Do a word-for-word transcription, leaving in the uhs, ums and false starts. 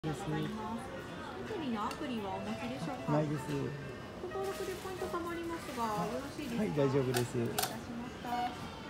です。 アプリのアプリはお持ちでしょうか。 ないです。 ご登録でポイント貯まりますが、よろしいですか。 はい、大丈夫です。 失礼いたしました。